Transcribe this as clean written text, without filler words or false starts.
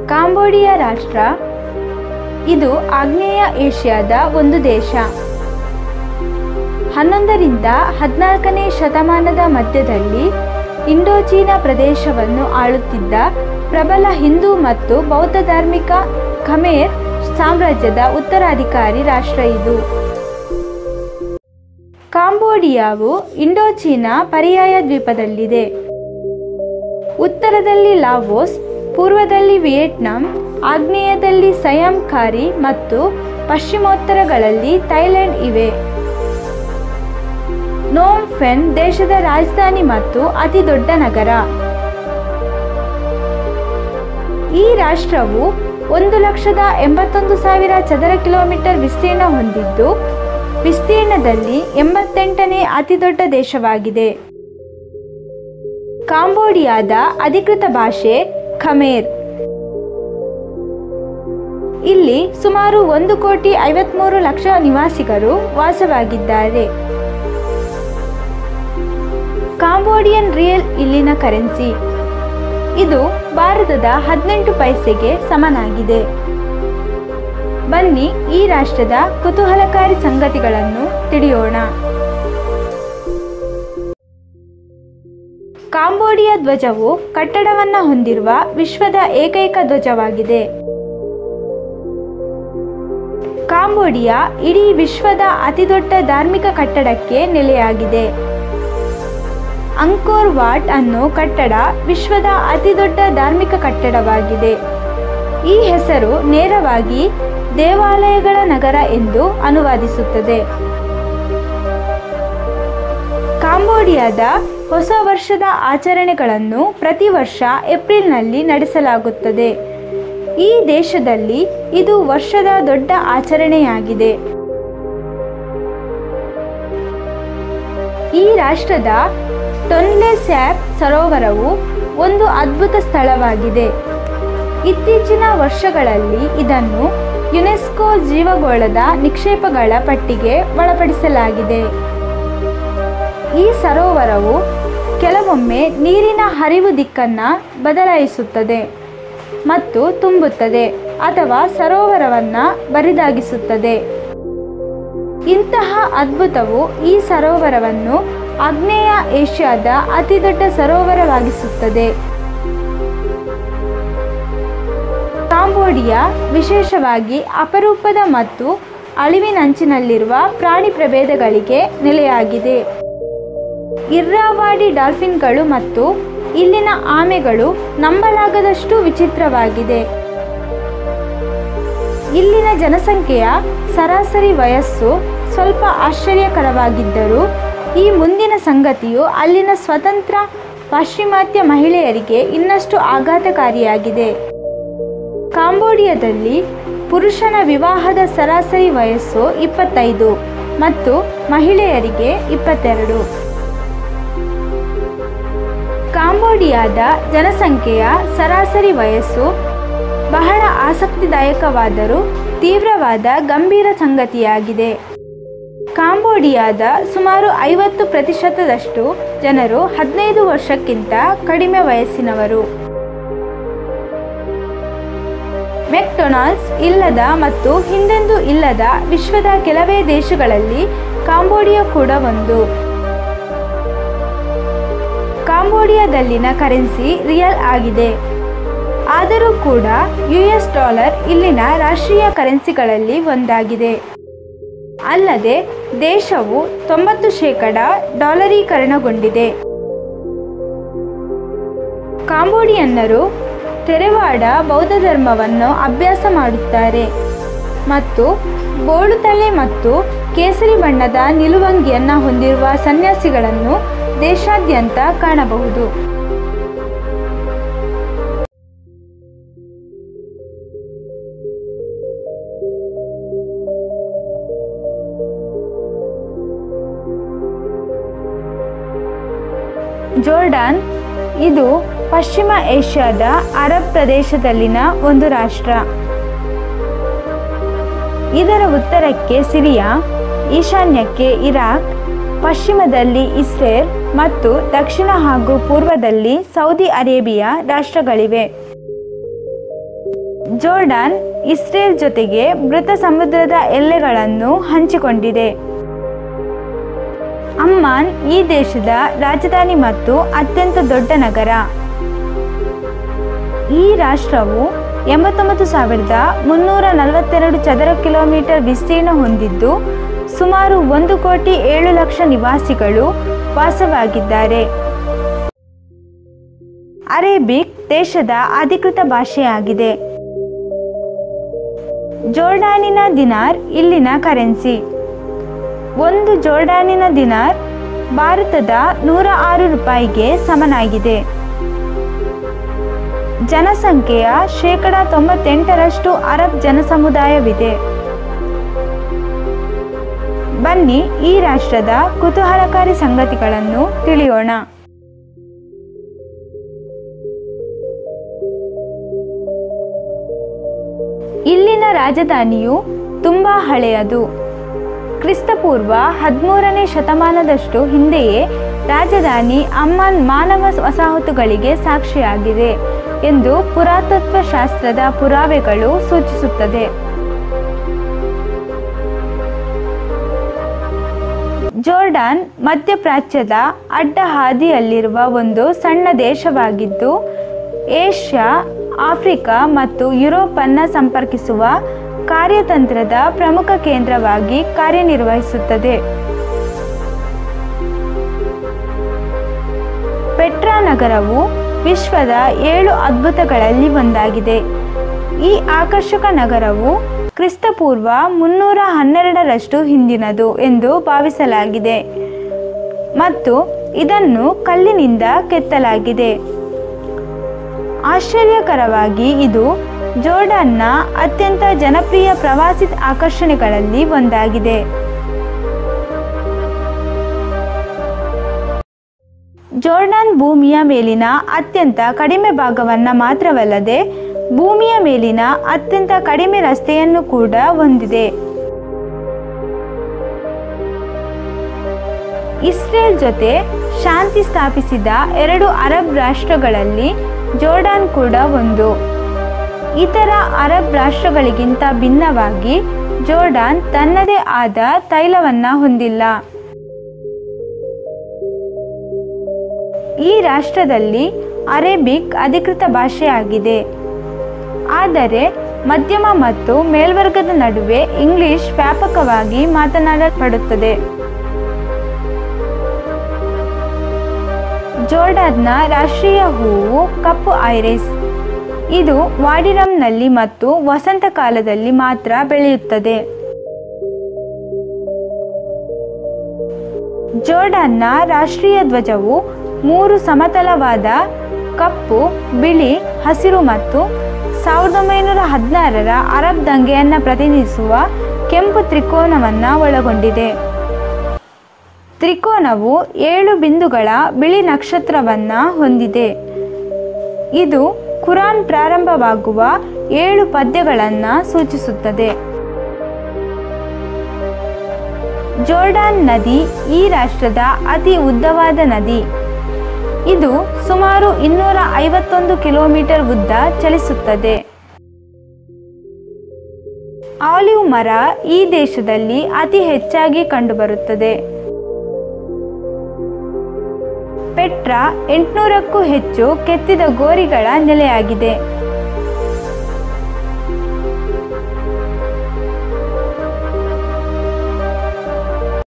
Cambodia ರಾಷ್ಟ್ರ ಇದು ಆಗ್ನೇಯ ಏಷ್ಯಾದ ಒಂದು ದೇಶ. 11ರಿಂದ 14ನೇ ಶತಮಾನದ ಮಧ್ಯದಲ್ಲಿ ಇಂಡೋಚೀನಾ ಪ್ರದೇಶವನ್ನು ಆಳುತ್ತಿದ್ದ ಪ್ರಬಲ ಹಿಂದೂ ಮತ್ತು ಬೌದ್ಧ ಧಾರ್ಮಿಕ ಖಮೇರ್ ಸಾಮ್ರಾಜ್ಯದ ಉತ್ತರಾಧಿಕಾರಿ ರಾಷ್ಟ್ರ ಇದು. ಕಾಂಬೋಡಿಯಾವು ಇಂಡೋಚೀನಾ ಪರ್ಯಾಯ ದ್ವೀಪದಲ್ಲಿದೆ. ಉತ್ತರದಲ್ಲಿ ಲಾವೋಸ್, ಪೂರ್ವದಲ್ಲಿ ವಿಯೆಟ್ನಾಂ, ಆಗ್ನೇಯದಲ್ಲಿ ಸಯಾಮ್ ಕಾರಿ ಮತ್ತು ಪಶ್ಚಿಮೋತ್ತರಗಳಲ್ಲಿ ಥೈಲ್ಯಾಂಡ್ ಇವೆ. ನೋಮ್ ಫೆನ್ ದೇಶದ ರಾಜಧಾನಿ ಮತ್ತು ಅತಿ ದೊಡ್ಡ ನಗರ. ಈ ರಾಷ್ಟ್ರವು 1,81,000 ಚದರ ಕಿಲೋಮೀಟರ್ ವಿಸ್ತೀರ್ಣ ಹೊಂದಿದ್ದು, ವಿಸ್ತೀರ್ಣದಲ್ಲಿ 88ನೇ ಅತಿದೊಡ್ಡ ದೇಶವಾಗಿದೆ. ಕಾಂಬೋಡಿಯಾದ ಅಧಿಕೃತ ಭಾಷೆ ಖಮೇರ್. ಇಲ್ಲಿ ಸುಮಾರು 1,53,00,000 ನಿವಾಸಿಗರು ವಾಸವಾಗಿದ್ದಾರೆ. ಕಾಂಬೋಡಿಯನ್ ರಿಯಲ್ ಇಲ್ಲಿನ ಕರೆನ್ಸಿ. ಇದು ಭಾರತದ 18 ಪೈಸೆಗೆ ಸಮನಾಗಿದೆ. ಬನ್ನಿ ಈ ರಾಷ್ಟ್ರದ ಕುತೂಹಲಕಾರಿ ಸಂಗತಿಗಳನ್ನು ತಿಳಿಯೋಣ. ಕಾಂಬೋಡಿಯಾ ಧ್ವಜವು ಕಟ್ಟಡವನ್ನು ಹೊಂದಿರುವ ವಿಶ್ವದ ಏಕೈಕ ಧ್ವಜವಾಗಿದೆ. ಕಾಂಬೋಡಿಯಾ ಇಡೀ ವಿಶ್ವದ ಅತಿದೊಡ್ಡ ಧಾರ್ಮಿಕ ಕಟ್ಟಡಕ್ಕೆ ನೆಲೆಯಾಗಿದೆ. ಅಂಕೋರ್ ವಾಟ್ ಅನ್ನೋ ಕಟ್ಟಡ ವಿಶ್ವದ ಅತಿದೊಡ್ಡ ಧಾರ್ಮಿಕ ಕಟ್ಟಡವಾಗಿದೆ. ಈ ಹೆಸರು ನೇರವಾಗಿ ದೇವಾಲಯಗಳ ನಗರ ಎಂದು ಅನುವಾದಿಸುತ್ತದೆ. ಕಾಂಬೋಡಿಯಾದ ಹೊಸ ವರ್ಷದ ಆಚರಣೆಗಳನ್ನು ಪ್ರತಿ ವರ್ಷ ಏಪ್ರಿಲ್ನಲ್ಲಿ ನಡೆಸಲಾಗುತ್ತದೆ. ಈ ದೇಶದಲ್ಲಿ ಇದು ವರ್ಷದ ದೊಡ್ಡ ಆಚರಣೆಯಾಗಿದೆ. ಈ ರಾಷ್ಟ್ರದ ಟೊನ್ಲೆ ಸ್ಯಾಪ್ ಸರೋವರವು ಒಂದು ಅದ್ಭುತ ಸ್ಥಳವಾಗಿದೆ. ಇತ್ತೀಚಿನ ವರ್ಷಗಳಲ್ಲಿ ಇದನ್ನು ಯುನೆಸ್ಕೋ ಜೀವಗೋಳದ ನಿಕ್ಷೇಪಗಳ ಪಟ್ಟಿಗೆ ಒಳಪಡಿಸಲಾಗಿದೆ. ಈ ಸರೋವರವು ಕೆಲವೊಮ್ಮೆ ನೀರಿನ ಹರಿವು ದಿಕ್ಕನ್ನು ಬದಲಾಯಿಸುತ್ತದೆ ಮತ್ತು ತುಂಬುತ್ತದೆ ಅಥವಾ ಸರೋವರವನ್ನು ಬರಿದಾಗಿಸುತ್ತದೆ. ಇಂತಹ ಅದ್ಭುತವು ಈ ಸರೋವರವನ್ನು ಆಗ್ನೇಯ ಏಷ್ಯಾದ ಅತಿದೊಡ್ಡ ಸರೋವರವಾಗಿಸುತ್ತದೆ. ಕಾಂಬೋಡಿಯಾ ವಿಶೇಷವಾಗಿ ಅಪರೂಪದ ಮತ್ತು ಅಳಿವಿನಂಚಿನಲ್ಲಿರುವ ಪ್ರಾಣಿ ಪ್ರಭೇದಗಳಿಗೆ ನೆಲೆಯಾಗಿದೆ. ಇರ್ರಾವಾಡಿ ಡಾಲ್ಫಿನ್ಗಳು ಮತ್ತು ಇಲ್ಲಿನ ಆಮೆಗಳು ನಂಬಲಾಗದಷ್ಟು ವಿಚಿತ್ರವಾಗಿದೆ. ಇಲ್ಲಿನ ಜನಸಂಖ್ಯೆಯ ಸರಾಸರಿ ವಯಸ್ಸು ಸ್ವಲ್ಪ ಆಶ್ಚರ್ಯಕರವಾಗಿದ್ದರೂ ಈ ಮುಂದಿನ ಸಂಗತಿಯು ಅಲ್ಲಿನ ಸ್ವತಂತ್ರ ಪಾಶ್ಚಿಮಾತ್ಯ ಮಹಿಳೆಯರಿಗೆ ಇನ್ನಷ್ಟು ಆಘಾತಕಾರಿಯಾಗಿದೆ. ಕಾಂಬೋಡಿಯಾದಲ್ಲಿ ಪುರುಷನ ವಿವಾಹದ ಸರಾಸರಿ ವಯಸ್ಸು 25 ಮತ್ತು ಮಹಿಳೆಯರಿಗೆ 22. ಕಾಂಬೋಡಿಯಾದ ಜನಸಂಖ್ಯೆಯ ಸರಾಸರಿ ವಯಸ್ಸು ಬಹಳ ಆಸಕ್ತಿದಾಯಕವಾದರೂ ತೀವ್ರವಾದ ಗಂಭೀರ ಸಂಗತಿಯಾಗಿದೆ. ಕಾಂಬೋಡಿಯಾದ ಸುಮಾರು 50% ಜನರು 15 ವರ್ಷಕ್ಕಿಂತ ಕಡಿಮೆ ವಯಸ್ಸಿನವರು. ಮೆಕ್ಡೊನಾಲ್ಡ್ಸ್ ಇಲ್ಲದ ಮತ್ತು ಹಿಂದೆಂದೂ ಇಲ್ಲದ ವಿಶ್ವದ ಕೆಲವೇ ದೇಶಗಳಲ್ಲಿ ಕಾಂಬೋಡಿಯಾ ಕೂಡ ಒಂದು. ಕಾಂಬೋಡಿಯಾದಲ್ಲಿನ ಕರೆನ್ಸಿ ರಿಯಲ್ ಆಗಿದೆ. ಆದರೂ ಕೂಡ US ಡಾಲರ್ ಇಲ್ಲಿನ ರಾಷ್ಟ್ರೀಯ ಕರೆನ್ಸಿಗಳಲ್ಲಿ ಒಂದಾಗಿದೆ. ಅಲ್ಲದೆ ದೇಶವು 90% ಡಾಲರೀಕರಣಗೊಂಡಿದೆ. ಕಾಂಬೋಡಿಯನ್ನರು ತೆರವಾಡ ಬೌದ್ಧ ಧರ್ಮವನ್ನು ಅಭ್ಯಾಸ ಮಾಡುತ್ತಾರೆ ಮತ್ತು ಬೋಳು ತಲೆ ಮತ್ತು ಕೇಸರಿ ಬಣ್ಣದ ನಿಲುವಂಗಿಯನ್ನು ಹೊಂದಿರುವ ಸನ್ಯಾಸಿಗಳನ್ನು ದೇಶಾದ್ಯಂತ ಕಾಣಬಹುದು. ಜೋರ್ಡಾನ್ ಇದು ಪಶ್ಚಿಮ ಏಷ್ಯಾದ ಅರಬ್ ಪ್ರದೇಶದಲ್ಲಿನ ಒಂದು ರಾಷ್ಟ್ರ. ಇದರ ಉತ್ತರಕ್ಕೆ ಸಿರಿಯಾ, ಈಶಾನ್ಯಕ್ಕೆ ಇರಾಕ್, ಪಶ್ಚಿಮದಲ್ಲಿ ಇಸ್ರೇಲ್ ಮತ್ತು ದಕ್ಷಿಣ ಹಾಗೂ ಪೂರ್ವದಲ್ಲಿ ಸೌದಿ ಅರೇಬಿಯಾ ರಾಷ್ಟ್ರಗಳಿವೆ. ಜೋರ್ಡಾನ್ ಇಸ್ರೇಲ್ ಜೊತೆಗೆ ಮೃತ ಸಮುದ್ರದ ಎಲ್ಲೆಗಳನ್ನು ಹಂಚಿಕೊಂಡಿದೆ. ಅಮ್ಮಾನ್ ಈ ದೇಶದ ರಾಜಧಾನಿ ಮತ್ತು ಅತ್ಯಂತ ದೊಡ್ಡ ನಗರ. ಈ ರಾಷ್ಟ್ರವು 89,342 ಚದರ ಕಿಲೋಮೀಟರ್ ವಿಸ್ತೀರ್ಣ ಹೊಂದಿದ್ದು ಸುಮಾರು 1,07,00,000 ನಿವಾಸಿಗಳು ವಾಸವಾಗಿದ್ದಾರೆ. ಅರೇಬಿಕ್ ದೇಶದ ಅಧಿಕೃತ ಭಾಷೆಯಾಗಿದೆ. ಜೋರ್ಡಾನಿನ ದಿನಾರ್ ಇಲ್ಲಿನ ಕರೆನ್ಸಿ. ಒಂದು ಜೋರ್ಡಾನಿನ ದಿನಾರ್ ಭಾರತದ 106 ರೂಪಾಯಿಗೆ ಸಮನಾಗಿದೆ. ಜನಸಂಖ್ಯೆಯ 98% ಅರಬ್ ಜನಸಮುದಾಯವಿದೆ. ಬನ್ನಿ ಈ ರಾಷ್ಟ್ರದ ಕುತೂಹಲಕಾರಿ ಸಂಗತಿಗಳನ್ನು ತಿಳಿಯೋಣ. ಇಲ್ಲಿನ ರಾಜಧಾನಿಯು ತುಂಬಾ ಹಳೆಯದು. ಕ್ರಿಸ್ತಪೂರ್ವ 13ನೇ ಶತಮಾನದಷ್ಟು ಹಿಂದೆಯೇ ರಾಜಧಾನಿ ಅಮ್ಮಾನ್ ಮಾನವ ವಸಾಹತುಗಳಿಗೆ ಸಾಕ್ಷಿಯಾಗಿದೆ ಎಂದು ಪುರಾತತ್ವ ಶಾಸ್ತ್ರದ ಪುರಾವೆಗಳು ಸೂಚಿಸುತ್ತದೆ. ಜೋರ್ಡಾನ್ ಮಧ್ಯಪ್ರಾಚ್ಯದ ಅಡ್ಡ ಹಾದಿಯಲ್ಲಿರುವ ಒಂದು ಸಣ್ಣ ದೇಶವಾಗಿದ್ದು ಏಷ್ಯಾ, ಆಫ್ರಿಕಾ ಮತ್ತು ಯುರೋಪನ್ನು ಸಂಪರ್ಕಿಸುವ ಕಾರ್ಯತಂತ್ರದ ಪ್ರಮುಖ ಕೇಂದ್ರವಾಗಿ ಕಾರ್ಯನಿರ್ವಹಿಸುತ್ತದೆ. ಪೆಟ್ರಾ ನಗರವು ವಿಶ್ವದ 7 ಅದ್ಭುತಗಳಲ್ಲಿ ಒಂದಾಗಿದೆ. ಈ ಆಕರ್ಷಕ ನಗರವು ಕ್ರಿಸ್ತಪೂರ್ವ 312ರಷ್ಟು ಹಿಂದಿನದು ಎಂದು ಭಾವಿಸಲಾಗಿದೆ ಮತ್ತು ಇದನ್ನು ಕಲ್ಲಿನಿಂದ ಕೆತ್ತಲಾಗಿದೆ. ಆಶ್ಚರ್ಯಕರವಾಗಿ ಇದು ಜೋರ್ಡಾನ್ನ ಅತ್ಯಂತ ಜನಪ್ರಿಯ ಪ್ರವಾಸಿ ಆಕರ್ಷಣೆಗಳಲ್ಲಿ ಒಂದಾಗಿದೆ. ಜೋರ್ಡಾನ್ ಭೂಮಿಯ ಮೇಲಿನ ಅತ್ಯಂತ ಕಡಿಮೆ ಭಾಗವನ್ನು ಮಾತ್ರವಲ್ಲದೆ ಭೂಮಿಯ ಮೇಲಿನ ಅತ್ಯಂತ ಕಡಿಮೆ ರಸ್ತೆಯನ್ನು ಕೂಡ ಹೊಂದಿದೆ. ಇಸ್ರೇಲ್ ಜೊತೆ ಶಾಂತಿ ಸ್ಥಾಪಿಸಿದ 2 ಅರಬ್ ರಾಷ್ಟ್ರಗಳಲ್ಲಿ ಜೋರ್ಡಾನ್ ಕೂಡ ಒಂದು. ಇತರ ಅರಬ್ ರಾಷ್ಟ್ರಗಳಿಗಿಂತ ಭಿನ್ನವಾಗಿ ಜೋರ್ಡಾನ್ ತನ್ನದೇ ಆದ ತೈಲವನ್ನು ಹೊಂದಿಲ್ಲ. ಈ ರಾಷ್ಟ್ರದಲ್ಲಿ ಅರೇಬಿಕ್ ಅಧಿಕೃತ ಭಾಷೆಯಾಗಿದೆ. ಆದರೆ ಮಧ್ಯಮ ಮತ್ತು ಮೇಲ್ವರ್ಗದ ನಡುವೆ ಇಂಗ್ಲಿಷ್ ವ್ಯಾಪಕವಾಗಿ ಮಾತನಾಡಲ್ಪಡುತ್ತದೆ. ಜೋರ್ಡಾನ್ನ ರಾಷ್ಟ್ರೀಯ ಹೂವು ಕಪ್ಪು ಐರಿಸ್. ಇದು ವಾಡಿರಮ್ನಲ್ಲಿ ಮತ್ತು ವಸಂತ ಕಾಲದಲ್ಲಿ ಮಾತ್ರ ಬೆಳೆಯುತ್ತದೆ. ಜೋರ್ಡಾನ್ನ ರಾಷ್ಟ್ರೀಯ ಧ್ವಜವು 3 ಸಮತಲವಾದ ಕಪ್ಪು, ಬಿಳಿ, ಹಸಿರು ಮತ್ತು 1916ರ ಅರಬ್ ದಂಗೆಯನ್ನು ಪ್ರತಿನಿಧಿಸುವ ಕೆಂಪು ತ್ರಿಕೋನವನ್ನು ಒಳಗೊಂಡಿದೆ. ತ್ರಿಕೋನವು 7 ಬಿಂದುಗಳ ಬಿಳಿ ನಕ್ಷತ್ರವನ್ನು ಹೊಂದಿದೆ. ಇದು ಕುರಾನ್ ಪ್ರಾರಂಭವಾಗುವ 7 ಪದ್ಯಗಳನ್ನು ಸೂಚಿಸುತ್ತದೆ. ಜೋರ್ಡಾನ್ ನದಿ ಈ ರಾಷ್ಟ್ರದ ಅತಿ ಉದ್ದವಾದ ನದಿ. ಇದು ಸುಮಾರು 251 ಕಿಲೋಮೀಟರ್ ಉದ್ದ ಚಲಿಸುತ್ತದೆ. ಆಲಿವ್ ಮರ ಈ ದೇಶದಲ್ಲಿ ಅತಿ ಹೆಚ್ಚಾಗಿ ಕಂಡುಬರುತ್ತದೆ. ಪೆಟ್ರಾ 800ಕ್ಕೂ ಹೆಚ್ಚು ಕೆತ್ತಿದ ಗೋರಿಗಳ ನೆಲೆಯಾಗಿದೆ.